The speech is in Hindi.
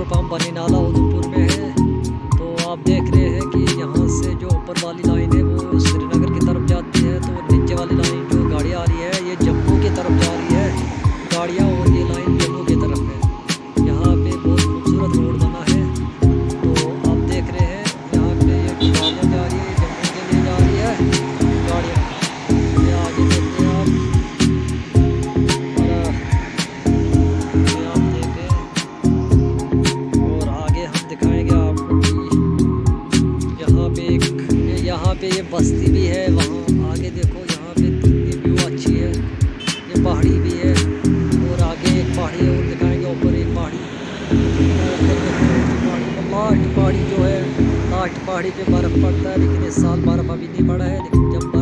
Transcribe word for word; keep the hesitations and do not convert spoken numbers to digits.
पेट्रोल पंप बनी नाला उधमपुर में है। तो आप देख रहे हैं कि यहाँ से जो ऊपर वाली लाइन है वो श्रीनगर की तरफ जाती है, तो नीचे वाली लाइन जो गाड़ी आ रही है ये जम्मू की तरफ जा रही है गाड़ियाँ, और ये लाइन जम्मू की तरफ है। यहाँ पे बहुत खूबसूरत रोड बना है। तो आप देख रहे हैं यहाँ पे ये गाड़ियाँ जा रही है, जम्मू के लिए जा रही है गाड़ियाँ। ये आगे देखते हैं आप, और आप देखें और आगे हम दिखाएंगे आपको कि यहाँ पे एक यहाँ पे ये बस्ती भी है। वहाँ आगे देखो, यहाँ पे कितनी व्यू अच्छी है, ये पहाड़ी भी है और आगे एक पहाड़ी और दिखाएंगे, ऊपर एक पहाड़ी, लास्ट पहाड़ी जो है, लास्ट पहाड़ी पे बर्फ़ पड़ता है, लेकिन इस साल बर्फ़ अभी नहीं पड़ा है, लेकिन जब